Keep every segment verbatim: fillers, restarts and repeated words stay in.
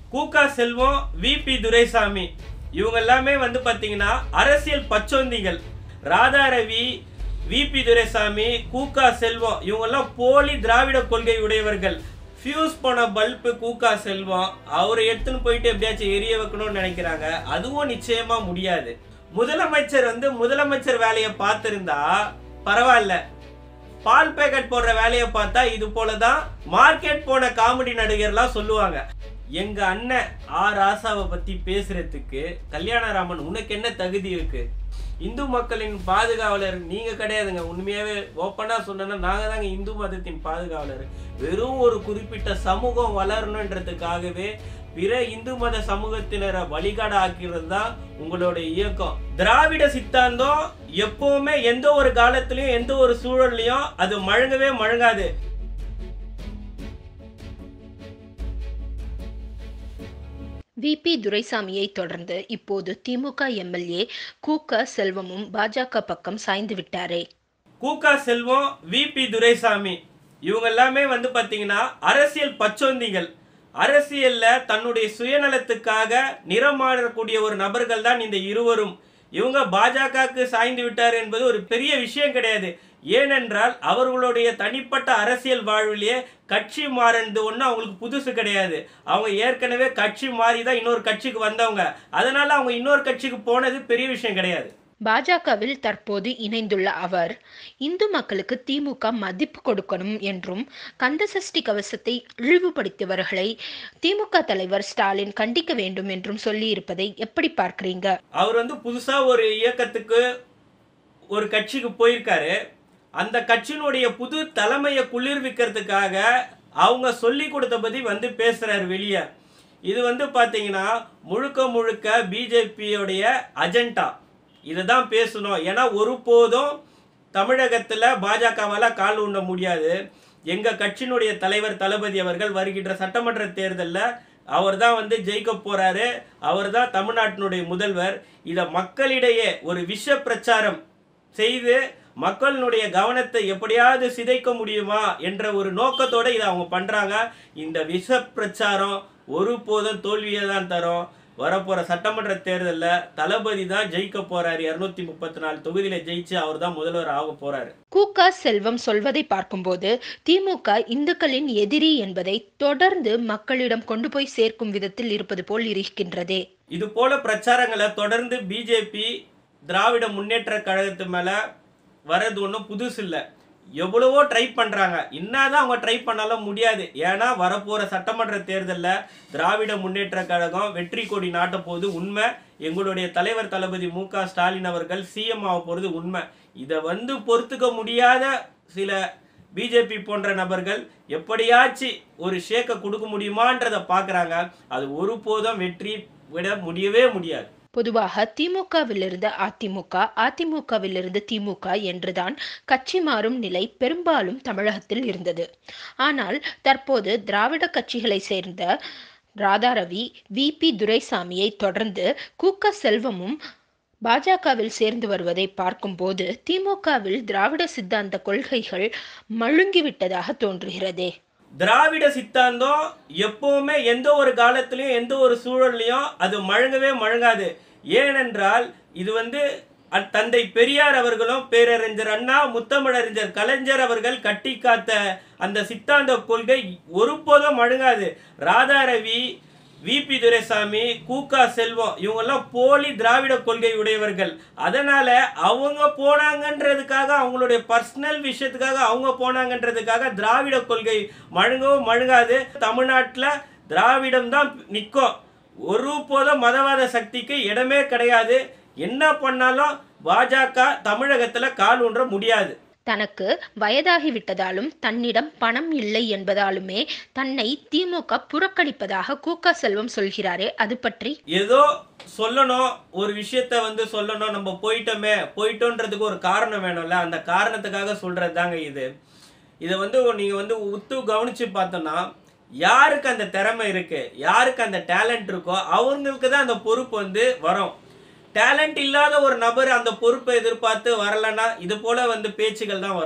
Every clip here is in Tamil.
கூகா செல்வம், விபி துரைசாமி இவங்க எல்லாமே வந்து பாத்தீங்கன்னா அரசியல் பச்சோந்திகள். ராதா ரவி, விபி துரைசாமி, கூகா செல்வம் இவங்க எல்லாம் போலி திராவிட கொள்கை உடையவர்கள். ஃபியூஸ் போன பல்பு கூகா செல்வம், அவரை எடுத்துன்னு போயிட்டு எப்படியாச்சும் எரிய வைக்கணும்னு நினைக்கிறாங்க. அதுவும் நிச்சயமா முடியாது. முதலமைச்சர் வந்து முதலமைச்சர் வேலையை பார்த்திருந்தா பரவாயில்ல, பால் பேக்கெட் போடுற வேலையை பார்த்தா இது போலதான் மார்க்கெட் போன காமெடி நடிகர்லாம் சொல்லுவாங்க. எங்க அண்ணன் ஆ ராசாவை பத்தி பேசுறதுக்கு கல்யாணராமன் உனக்கு என்ன தகுதி இருக்கு? இந்து மக்களின் பாதுகாவலர் நீங்க கிடையாதுங்க. உண்மையாவே ஓப்பனா சொன்னா நாங்க தாங்க இந்து மதத்தின் பாதுகாவலர். வெறும் ஒரு குறிப்பிட்ட சமூகம் வளரணுன்றதுக்காகவே பிற இந்து மத சமூகத்தினரை வழிகாட ஆக்கிறது தான் உங்களுடைய இயக்கம். திராவிட சித்தாந்தம் எப்பவுமே எந்த ஒரு காலத்திலயும் எந்த ஒரு சூழல்லையும் அது மழங்கவே மழங்காது. விபி துரைசாமியை தொடர்ந்து இப்போது திமுக எம்எல்ஏ கூகா செல்வமும் பாஜக பக்கம் சாய்ந்து விட்டாரே. கூகா செல்வம், விபி துரைசாமி இவங்க எல்லாமே வந்து பாத்தீங்கன்னா அரசியல் பச்சோந்திகள். அரசியல்ல தன்னுடைய சுயநலத்துக்காக நிறமாறக்கூடிய ஒரு நபர்கள் தான் இந்த இருவரும். இவங்க பாஜகவுக்கு சாய்ந்து விட்டார் என்பது ஒரு பெரிய விஷயம் கிடையாது. ஏனென்றால் அவர்களுடைய தனிப்பட்ட அரசியல் வாழ்விலேயே கட்சி மாறது ஒன்றும் அவங்களுக்கு புதுசு கிடையாது. அவங்க ஏற்கனவே கட்சி மாறி தான் இன்னொரு கட்சிக்கு வந்தவங்க. அதனால அவங்க இன்னொரு கட்சிக்கு போனது பெரிய விஷயம் கிடையாது. பாஜகவில் தற்போது இணைந்துள்ள அவர் இந்து மக்களுக்கு திமுக மதிப்பு கொடுக்கணும் என்றும் கந்தசஷ்டி கவசத்தை இழிவுபடுத்தியவர்களை திமுக தலைவர் ஸ்டாலின் கண்டிக்க வேண்டும் என்றும் சொல்லி இருப்பதை எப்படி பார்க்கிறீங்க? அவர் வந்து புதுசா ஒரு இயக்கத்துக்கு ஒரு கட்சிக்கு போயிருக்காரு. அந்த கட்சியினுடைய புது தலைமையை குளிர்விக்கிறதுக்காக அவங்க சொல்லி கொடுத்த பத்தி வந்து பேசுறாரு வெளியே. இது வந்து பாத்தீங்கன்னா முழுக்க முழுக்க பிஜேபியோடைய அஜெண்டா. இதுதான் பேசணும். ஏன்னா ஒருபோதும் தமிழகத்துல பாஜகவால கால் ஊண்ட முடியாது. எங்க கட்சியினுடைய தலைவர் தளபதி அவர்கள் வருகின்ற சட்டமன்ற தேர்தலில் அவர் தான் வந்து ஜெயிக்க போறாரு. அவர் தான் தமிழ்நாட்டினுடைய முதல்வர். இதை மக்களிடையே ஒரு விஷ பிரச்சாரம் செய்து மக்களுடைய கவனத்தை எப்படியாவது சிதைக்க முடியுமா என்ற ஒரு நோக்கத்தோட இதை அவங்க பண்றாங்க. இந்த விஷ பிரச்சாரம் ஒருபோதும் தோல்வியை தான் தரும். வரப்போற சட்டமன்ற தேர்தலில் தளபதி தான் ஜெயிக்க போறாரு. இருநூத்தி முப்பத்தி நாலு தொகுதியில ஜெயிச்சு அவர் தான் முதல்வர் ஆக போறாரு. கூகா செல்வம் சொல்வதை பார்க்கும்போது திமுக இந்துக்களின் எதிரி என்பதை தொடர்ந்து மக்களிடம் கொண்டு போய் சேர்க்கும் விதத்தில் இருப்பது போல் இருக்கின்றதே. இது போல பிரச்சாரங்களை தொடர்ந்து பிஜேபி திராவிட முன்னேற்ற கழகத்து மேல வரது ஒன்றும் புதுசு இல்லை. எவ்வளவோ ட்ரை பண்றாங்க. என்னதான் அவங்க ட்ரை பண்ணாலும் முடியாது. ஏன்னா வரப்போற சட்டமன்ற தேர்தலில் திராவிட முன்னேற்ற கழகம் வெற்றி கொடி நாட்ட போது உண்மை. எங்களுடைய தலைவர் தளபதி மு க ஸ்டாலின் அவர்கள் சிஎம் ஆக போறது உண்மை. இதை வந்து பொறுத்துக்க முடியாத சில பிஜேபி போன்ற நபர்கள் எப்படியாச்சு ஒரு ஷேக்கை கொடுக்க முடியுமான்றதை பார்க்குறாங்க. அது ஒருபோதும் வெற்றி விட முடியவே முடியாது. பொதுவாக திமுகவிலிருந்து அதிமுக, அதிமுகவிலிருந்து திமுக என்றுதான் கட்சி மாறும் நிலை பெரும்பாலும் தமிழகத்தில் இருந்தது. ஆனால் தற்போது திராவிட கட்சிகளை சேர்ந்த ராதா ரவி, விபி துரைசாமியை தொடர்ந்து கூகா செல்வமும் பாஜகவில் சேர்ந்து வருவதை பார்க்கும்போது திமுகவில் திராவிட சித்தாந்த கொள்கைகள் மழுங்கிவிட்டதாக தோன்றுகிறதே. திராவிட சித்தாந்தம் எப்பவுமே எந்த ஒரு காலத்திலையும் எந்த ஒரு சூழல்லையும் அது மழங்கவே மழங்காது. ஏனென்றால் இது வந்து தந்தை பெரியார் அவர்களும் பேரறிஞர் அண்ணா, முத்தமிழறிஞர் கலைஞர் அவர்கள் கட்டி காத்த அந்த சித்தாந்த கொள்கை ஒருபோதும் மழுங்காது. ராதா ரவி, விபி துரைசாமி, கூகா செல்வம் இவங்கெல்லாம் போலி திராவிட கொள்கை உடையவர்கள். அதனால அவங்க போனாங்கன்றதுக்காக அவங்களுடைய பர்சனல் விஷயத்துக்காக அவங்க போனாங்கன்றதுக்காக திராவிட கொள்கை மழுங்கவும் மழுங்காது. தமிழ்நாட்டில் திராவிடம் தான் நிற்கும். ஒருபோதும் மதவாத சக்திக்கு இடமே கிடையாது. என்ன பண்ணாலும் பாஜக தமிழகத்தில் கால் ஊன்ற முடியாது. தனக்கு வயதாகிவிட்டதாலும் தன்னிடம் பணம் இல்லை என்பதாலுமே தன்னை திமுக புறக்கணிப்பதாக கூகா செல்வம் சொல்கிறாரே, அது பற்றி ஏதோ சொல்லணும், ஒரு விஷயத்த வந்து சொல்லணும். நம்ம போயிட்டோமே, போயிட்டோன்றதுக்கு ஒரு காரணம் வேணும்ல, அந்த காரணத்துக்காக சொல்றது தாங்க இது. இதை வந்து நீங்க வந்து உத்து கவனிச்சு பார்த்தோம்னா யாருக்கு அந்த திறமை இருக்கு, யாருக்கு அந்த டேலண்ட் இருக்கோ அவங்களுக்கு தான் அந்த பொறுப்பு வந்து வரும். டேலண்ட் இல்லாத ஒரு நபர் அந்த பொறுப்பை எதிர்பார்த்து வரலன்னா இது போல வந்து பேச்சுகள் தான் வரும்.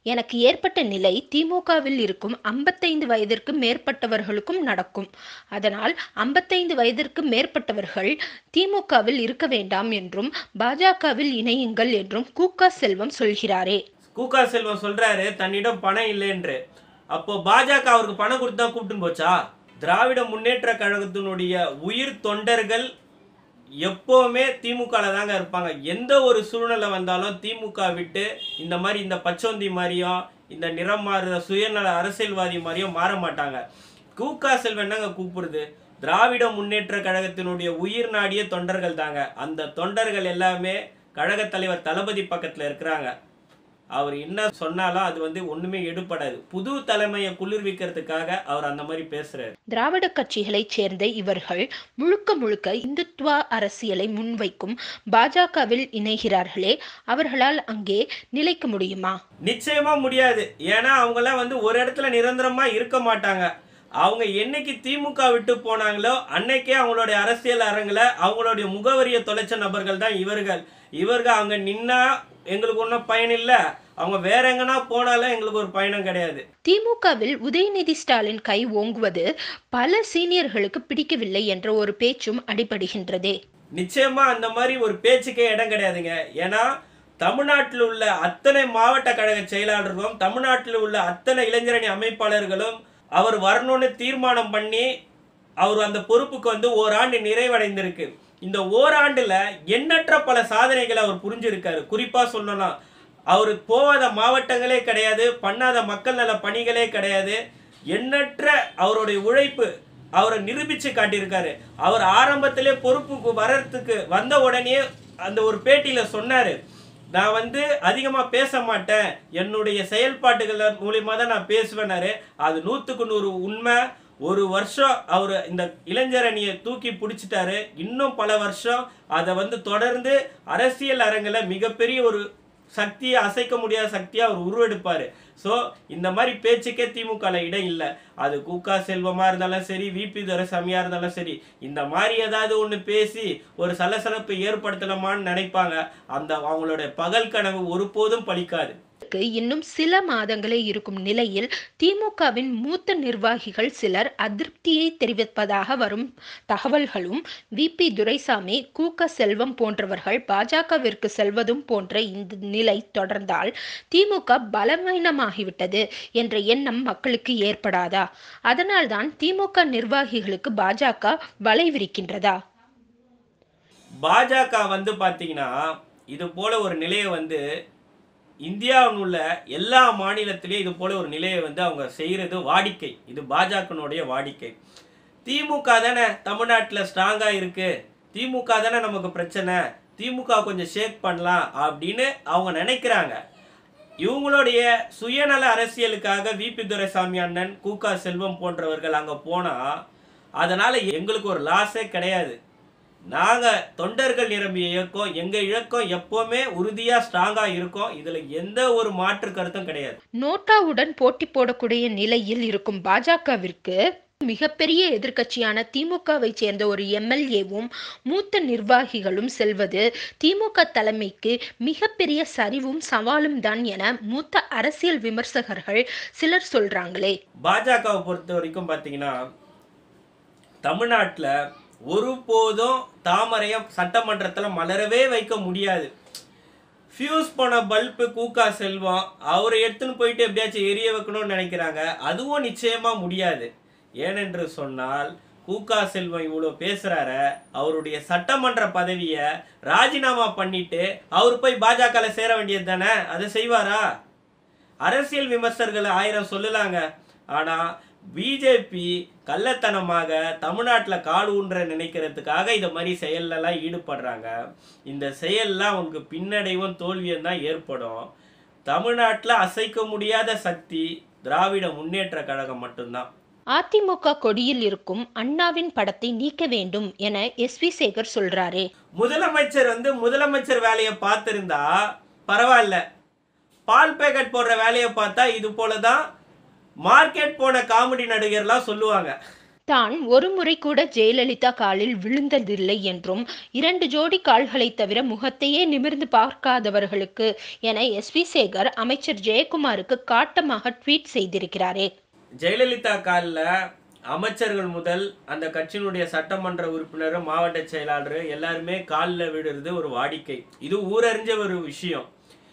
எனக்கு ஏற்பட்ட நிலை திமுகவில் இருக்கும் ஐம்பத்தைந்து வயதிற்கு மேற்பட்டவர்களுக்கும் நடக்கும். அதனால் ஐம்பத்தைந்து வயதிற்கு மேற்பட்டவர்கள் திமுகவில் இருக்க வேண்டாம் என்றும் பாஜகவில் இணையுங்கள் என்றும் கூகா செல்வம் சொல்கிறாரே. கூகா செல்வம் சொல்றாரு தன்னிடம் பணம் இல்லை என்று. அப்போ பாஜக அவருக்கு பணம் கொடுத்து தான் கூப்பிட்டு போச்சா? திராவிட முன்னேற்ற கழகத்தினுடைய உயிர் தொண்டர்கள் எப்போவுமே திமுகல தாங்க இருப்பாங்க. எந்த ஒரு சூழ்நிலை வந்தாலும் திமுக விட்டு இந்த மாதிரி இந்த பச்சோந்தி மாதிரியும் இந்த நிறம் மாறுற சுயநல அரசியல்வாதி மாதிரியும் மாற மாட்டாங்க. கூகா செல்வம் என்னங்க கூப்பிடுது? திராவிட முன்னேற்ற கழகத்தினுடைய உயிர் நாடிய தொண்டர்கள் தாங்க. அந்த தொண்டர்கள் எல்லாமே கழக தலைவர் தளபதி பக்கத்தில் இருக்கிறாங்க. அவர் என்ன சொன்னாலும் அது வந்து ஒண்ணுமே எடுபடாது. புது தலைமையை குளிர்விக்கிறதுக்காக அவர் அந்த மாதிரி பேசுறாரு. திராவிட கட்சிகளை சேர்ந்த இவர்கள் முழுக்க முழுக்க இந்துத்துவ அரசியலை முன்வைக்கும் பாஜகவில் இணைகிறார்களே, அவர்களால் அங்கே நிலைக்க முடியுமா? நிச்சயமா முடியாது. ஏன்னா அவங்க எல்லாம் வந்து ஒரு இடத்துல நிரந்தரமா இருக்க மாட்டாங்க. அவங்க என்னைக்கு திமுக விட்டு போனாங்களோ அன்னைக்கே அவங்களுடைய அரசியல் அரங்குல அவங்களுடைய முகவரியை தொலைச்ச நபர்கள் தான் இவர்கள். இவர்கள் அங்க நின்னா எங்களுக்கு ஒன்றும் பயன் இல்லை, அவங்க வேற எங்கன்னா போனாலும் எங்களுக்கு ஒரு பயணம் கிடையாது. திமுகவில் உதயநிதி ஸ்டாலின் கை ஓங்குவது பல சீனியர்களுக்கு பிடிக்கவில்லை என்ற ஒரு பேச்சும் அடிபடுகின்றதே. நிச்சயமா அந்த மாதிரி ஒரு பேச்சுக்கே இடம் கிடையாதுங்க. ஏன்னா தமிழ்நாட்டில் உள்ள அத்தனை மாவட்ட கழக செயலாளர்களும் தமிழ்நாட்டில் உள்ள அத்தனை இளைஞரணி அமைப்பாளர்களும் அவர் வரணும்னு தீர்மானம் பண்ணி அவர் அந்த பொறுப்புக்கு வந்து ஓராண்டு நிறைவடைந்திருக்கு. இந்த ஓராண்டுல எண்ணற்ற பல சாதனைகளை அவர் புரிஞ்சிருக்காரு. குறிப்பா சொல்லலாம், அவர் போகாத மாவட்டங்களே கிடையாது, பண்ணாத மக்கள் நல பணிகளே கிடையாது. எண்ணற்ற அவருடைய உழைப்பு அவரை நிரூபிச்சு காட்டியிருக்காரு. அவர் ஆரம்பத்திலே பொறுப்புக்கு வர்றதுக்கு வந்த உடனே அந்த ஒரு பேட்டியில சொன்னாரு, நான் வந்து அதிகமா பேச மாட்டேன், என்னுடைய செயல்பாட்டுகள் மூலியமா தான் நான் பேசுவேனாரு. அது நூற்றுக்கு நூறு உண்மை. ஒரு வருஷம் அவர் இந்த இளைஞரணியை தூக்கி பிடிச்சிட்டாரு. இன்னும் பல வருஷம் அதை வந்து தொடர்ந்து அரசியல் அரங்கில் மிகப்பெரிய ஒரு சக்தியை, அசைக்க முடியாத சக்தியை அவர் உருவெடுப்பார். ஸோ இந்த மாதிரி பேச்சுக்கே திமுகவில் இடம் இல்லை. அது கூகா செல்வமாக இருந்தாலும் சரி, விபி துரைசாமியாக இருந்தாலும் சரி, இந்த மாதிரி ஏதாவது ஒன்று பேசி ஒரு சலசலப்பை ஏற்படுத்தலாமான்னு நினைப்பாங்க. அந்த அவங்களுடைய பகல் கனவு ஒருபோதும் பலிக்காது. இன்னும் சில மாதங்களே இருக்கும் நிலையில் திமுகவின் மூத்த நிர்வாகிகள் சிலர் அதிருப்தியை தெரிவிப்பதாக வரும் தகவல்களும், விபி துரைசாமி, கூகா செல்வம் போன்றவர்கள் பாஜகவிற்கு செல்வதும் போன்ற இந்த நிலை தொடர்ந்தால் திமுக பலவீனமாகிவிட்டது என்ற எண்ணம் மக்களுக்கு ஏற்படாதா? அதனால்தான் திமுக நிர்வாகிகளுக்கு பாஜக வலை விரிக்கின்றதா? பாஜக வந்து பாத்தீங்கன்னா இது போல ஒரு நிலையை வந்து இந்தியாவில் உள்ள எல்லா மாநிலத்திலையும் இது போல ஒரு நிலையை வந்து அவங்க செய்கிறது வாடிக்கை. இது பாஜகனுடைய வாடிக்கை. திமுக தானே தமிழ்நாட்டில் ஸ்ட்ராங்காக இருக்கு, திமுக தானே நமக்கு பிரச்சனை, திமுக கொஞ்சம் ஷேக் பண்ணலாம் அப்படின்னு அவங்க நினைக்கிறாங்க. இவங்களுடைய சுயநல அரசியலுக்காக விபி துரைசாமி அண்ணன், கூகா செல்வம் போன்றவர்கள் அங்கே போனால் அதனால் எங்களுக்கு ஒரு லாஸே கிடையாது. நாங்கள் தொண்டர்கள் நிரம்பிய இயக்கம், எங்கள் இயக்கம் எப்போவுமே உறுதியாக ஸ்ட்ராங்காக இருக்கும். இதில் எந்த ஒரு மாற்று கருத்தும் கிடையாது. நோட்டாவுடன் போட்டி போடக்கூடிய நிலையில் இருக்கும் பாஜகவிற்கு மிகப்பெரிய எதிர்க்கட்சியான திமுகவை சேர்ந்த ஒரு எம்எல்ஏவும் மூத்த நிர்வாகிகளும் செல்வது திமுக தலைமைக்கு மிகப்பெரிய சரிவும் சவாலும் தான் என மூத்த அரசியல் விமர்சகர்கள் சிலர் சொல்றாங்களே. பாஜகவை பொறுத்த வரைக்கும் பார்த்தீங்கன்னா தமிழ்நாட்டில் ஒருபோதும் தாமரையை சட்டமன்றத்தில் மலரவே வைக்க முடியாது. ஃபியூஸ் போன பல்பு கூகா செல்வம் அவரை எடுத்துன்னு போயிட்டு எப்படியாச்சும் எரிய வைக்கணும்னு நினைக்கிறாங்க. அதுவும் நிச்சயமா முடியாது. ஏனென்று சொன்னால் கூகா செல்வம் இவ்வளோ பேசுறார, அவருடைய சட்டமன்ற பதவியை ராஜினாமா பண்ணிட்டு அவர் போய் பாஜகவில் சேர வேண்டியது தானே, அதை செய்வாரா? அரசியல் விமர்சகர்கள் ஆயிரம் சொல்லலாங்க, ஆனால் பிஜேபி கள்ளத்தனமாக தமிழ்நாட்டில் கால் ஊன்ற நினைக்கிறதுக்காக இந்த மாதிரி செயல்லாம் ஈடுபடுறாங்க. இந்த செயல்லாம் அவங்களுக்கு பின்னடைவும் தோல்வியும் தான் ஏற்படும். தமிழ்நாட்டில் அசைக்க முடியாத சக்தி திராவிட முன்னேற்ற கழகம் மட்டும்தான். அதிமுக கொடியில் இருக்கும் அண்ணாவின் படத்தை நீக்க வேண்டும் என எஸ் வி சேகர் சொல்றாரு. முதலமைச்சர் வந்து முதலமைச்சர் வேலையை பார்த்திருந்தா பரவாயில்ல, பால் பேக்கெட் போடுற வேலையை பார்த்தா இது போலதான் மார்க்கெட் போன காமெடி நடிகர்லாம் சொல்லுவாங்க. தான் ஒரு முறை கூட ஜெயலலிதா காலில் விழுந்ததில்லை என்றும் இரண்டு ஜோடி கால்களை தவிர முகத்தையே நிமிர்ந்து பார்க்காதவர்களுக்கு என எஸ் வி சேகர் அமைச்சர் ஜெயக்குமாருக்கு காட்டமாக ட்வீட் செய்திருக்கிறாரே. ஜெயலலிதா காலில் அமைச்சர்கள் முதல் அந்த கட்சியினுடைய சட்டமன்ற உறுப்பினர், மாவட்ட செயலாளர் எல்லாருமே காலில் விடுறது ஒரு வாடிக்கை. இது ஊரறிஞ்ச ஒரு விஷயம்.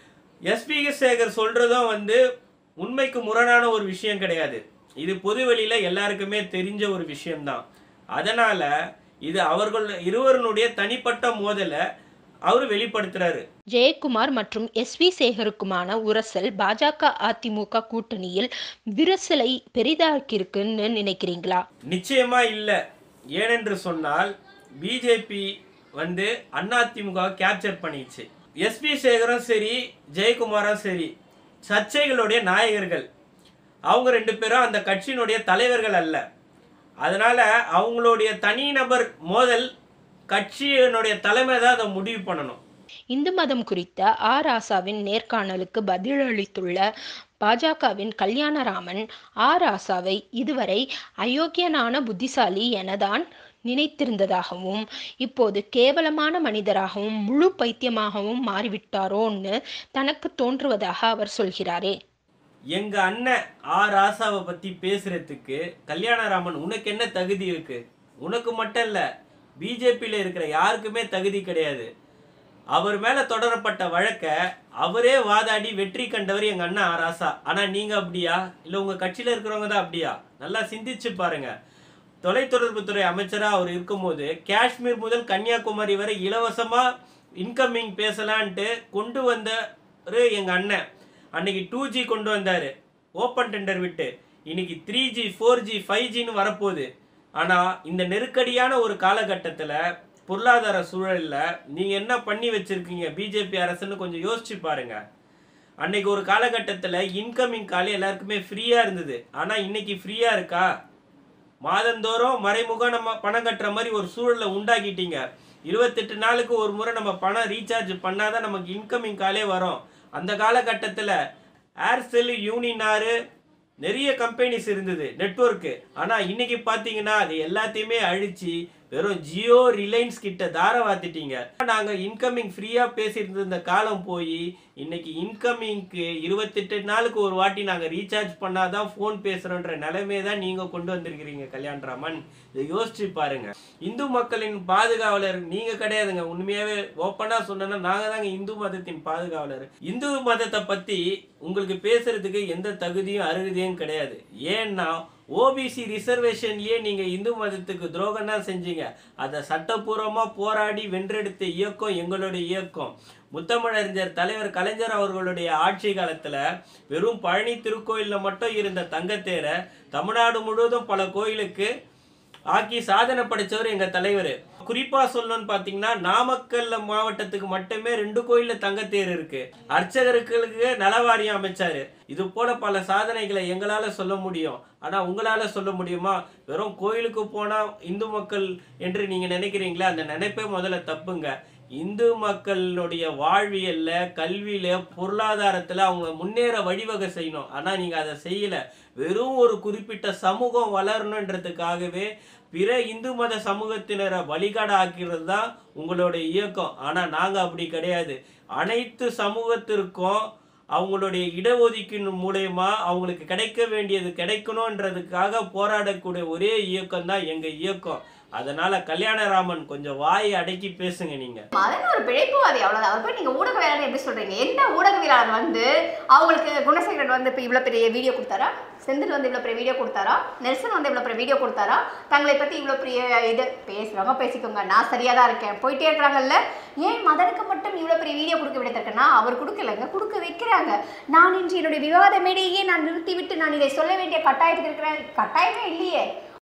எஸ் வி சேகர் சொல்றதும் வந்து உண்மைக்கு முரணான ஒரு விஷயம் கிடையாது. இது பொது வெளியில எல்லாருக்குமே தெரிஞ்ச ஒரு விஷயம்தான். அதனால இது அவர்கள் இருவருடைய தனிப்பட்ட மோதல அவரு வெளிப்படுத்துறாரு. ஜெயக்குமார் மற்றும் எஸ் வி சேகருக்குமான உரசல் பாஜக அதிமுக கூட்டணியில் விரசலை பெரிதாக்கியிருக்குன்னு நினைக்கிறீங்களா? நிச்சயமா இல்ல. ஏனென்று சொன்னால் பிஜேபி வந்து அதிமுக கேப்சர் பண்ணிடுச்சு. எஸ் வி சேகரும் சரி, ஜெயக்குமாரும் சரி, சர்ச்சைகளுடைய நாயகர்கள். அவங்க ரெண்டு பேரும் அந்த கட்சியினுடைய தலைவர்கள் அல்ல. அதனால அவங்களுடைய தனிநபர் மோதல் கட்சியினுடைய தலைமை தான் அதை முடிவு பண்ணணும். இந்து மதம் குறித்த ஆ ராசாவின் நேர்காணலுக்கு பதிலளித்துள்ள பாஜகவின் கல்யாணராமன், ஆ ராசாவை இதுவரை அயோக்கியனான புத்திசாலி எனதான் நினைத்திருந்ததாகவும் இப்போது கேவலமான மனிதராகவும் முழு பைத்தியமாகவும் மாறிவிட்டாரோன்னு தனக்கு தோன்றுவதாக அவர் சொல்கிறாரே. எங்க அண்ணன் ஆ ராசாவை பத்தி பேசுறதுக்கு கல்யாணராமன் உனக்கு என்ன தகுதி இருக்கு? உனக்கு மட்டும் இல்ல, பிஜேபியில இருக்கிற யாருக்குமே தகுதி கிடையாது. அவர் மேல தொடரப்பட்ட வழக்க அவரே வாதாடி வெற்றி கண்டவர் எங்க அண்ணன் ஆ ராசா. ஆனா நீங்க அப்படியா? இல்ல உங்க கட்சியில இருக்கிறவங்க தான் அப்படியா? நல்லா சிந்திச்சு பாருங்க. தொலைத்தொடர்புத்துறை அமைச்சரா அவர் இருக்கும்போது காஷ்மீர் முதல் கன்னியாகுமரி வரை இலவசமா இன்கமிங் பேசலான்ட்டு கொண்டு வந்தாரு எங்க அண்ணன். அன்னைக்கு டூ ஜி கொண்டு வந்தாரு, ஓப்பன் டெண்டர் விட்டு. இன்னைக்கு three G four G five ஜின்னு வரப்போகுது. ஆனா இந்த நெருக்கடியான ஒரு காலகட்டத்தில் பொருளாதார சூழல்ல நீங்க என்ன பண்ணி வச்சிருக்கீங்க பிஜேபி அரசுன்னு கொஞ்சம் யோசிச்சு பாருங்க. அன்னைக்கு ஒரு காலகட்டத்தில் இன்கமிங் கால் எல்லாருக்குமே ஃப்ரீயா இருந்தது. ஆனா இன்னைக்கு ஃப்ரீயா இருக்கா? மாதந்தோறும் மறைமுகம் நம்ம பணம் கட்டுற மாதிரி ஒரு சூழலை உண்டாக்கிட்டீங்க. இருபத்தெட்டு நாளுக்கு ஒரு முறை நம்ம பணம் ரீசார்ஜ் பண்ணாதான் நமக்கு இன்கமிங் காலே வரும். அந்த காலகட்டத்தில் ஏர்செல், யூனினாரு நிறைய கம்பெனிஸ் இருந்தது நெட்வொர்க்கு. ஆனால் இன்னைக்கு பார்த்தீங்கன்னா அது எல்லாத்தையுமே அழிச்சு வெறும் ஜியோ, ரிலையன்ஸ் கிட்ட தார வாத்திட்டீங்க. நாங்கள் இன்கமிங் ஃப்ரீயாக பேசிட்டு இருந்த காலம் போய் இன்னைக்கு இன்கமிங்க்கு இருபத்தெட்டு நாளுக்கு ஒரு வாட்டி நாங்கள் ரீசார்ஜ் பண்ணாதான் ஃபோன் பேசுகிறோன்ற நிலைமையை தான் நீங்கள் கொண்டு வந்திருக்கிறீங்க கல்யாணராமன். இதை யோசிச்சு பாருங்க. இந்து மக்களின் பாதுகாவலர் நீங்கள் கிடையாதுங்க. உண்மையாகவே ஓப்பனாக சொன்னா நாங்கள் தாங்க இந்து மதத்தின் பாதுகாவலர். இந்து மதத்தை பற்றி உங்களுக்கு பேசுறதுக்கு எந்த தகுதியும் அருகதையும் கிடையாது. ஏன்னா ஓபிசி ரிசர்வேஷன்லயே நீங்க இந்து மதத்துக்கு துரோகம் தான் செஞ்சீங்க. அதை சட்டப்பூர்வமா போராடி வென்றெடுத்த இயக்கம் எங்களுடைய இயக்கம். முத்தமிழறிஞர் தலைவர் கலைஞர் அவர்களுடைய ஆட்சி காலத்துல வெறும் பழனி திருக்கோயில்ல மட்டும் இருந்த தங்கத்தேரை தமிழ்நாடு முழுவதும் பல கோயிலுக்கு ஆக்கி சாதனை படைச்சவர் எங்க தலைவர். குறிப்பா சொல்லணும்னு பாத்தீங்கன்னா நாமக்கல் மாவட்டத்துக்கு மட்டுமே ரெண்டு கோயில்ல தங்கத்தேர் இருக்கு. அர்ச்சகர்களுக்கு நலவாரியம் அமைச்சாரு. இது போல பல சாதனைகளை எங்களால சொல்ல முடியும். ஆனா உங்களால சொல்ல முடியுமா? வெறும் கோயிலுக்கு போனா இந்து மக்கள் என்று நீங்க நினைக்கிறீங்களா? அந்த நினைப்பே முதல்ல தப்புங்க. இந்து மக்களுடைய வாழ்வியல்ல, கல்வியில, பொருளாதாரத்துல அவங்க முன்னேற வழிவகை செய்யணும். ஆனா நீங்க அதை செய்யல. வெறும் ஒரு குறிப்பிட்ட சமூகம் வளரணுன்றதுக்காகவே பிற இந்து மத சமூகத்தினரை வழிகாட ஆக்கிறது தான் உங்களுடைய இயக்கம். ஆனா நாங்க அப்படி கிடையாது. அனைத்து சமூகத்திற்கும் அவங்களுடைய இடஒதுக்கீடு மூலயமா அவங்களுக்கு கிடைக்க வேண்டியது கிடைக்கணும்ன்றதுக்காக போராடக்கூடிய ஒரே இயக்கம் தான் எங்க இயக்கம். அதனால கல்யாணராமன் கொஞ்சம் வாயை அடக்கி பேசுங்க. நீங்க மதன் ஒரு பிழைப்புவாதி, அவ்வளவுதான். அவர் போய் நீங்க ஊடகவியலாளர் எப்படி சொல்றீங்க? எந்த ஊடகவியலாளர் வந்து அவங்களுக்கு குணசேகரன் வந்து இப்போ இவ்வளோ பெரிய வீடியோ கொடுத்தாரா? செந்தில் வந்து இவ்வளோ பெரிய வீடியோ கொடுத்தாரா? நெல்சன் வந்து இவ்வளோ பெரிய வீடியோ கொடுத்தாரா? தங்களை பற்றி இவ்வளோ பெரிய இது பேசுகிறவங்க பேசிக்கோங்க, நான் சரியாக தான் இருக்கேன் போயிட்டே இருக்கிறாங்கல்ல. ஏன் மதனுக்கு மட்டும் இவ்வளோ பெரிய வீடியோ கொடுக்க விடத்திருக்கேன்னா அவர் கொடுக்கலைங்க, கொடுக்க வைக்கிறாங்க. நான் இன்று என்னுடைய விவாத மேடையே நான் நிறுத்திவிட்டு நான் இதை சொல்ல வேண்டிய கட்டாயத்துக்கு இருக்கிறேன். கட்டாயமே இல்லையே.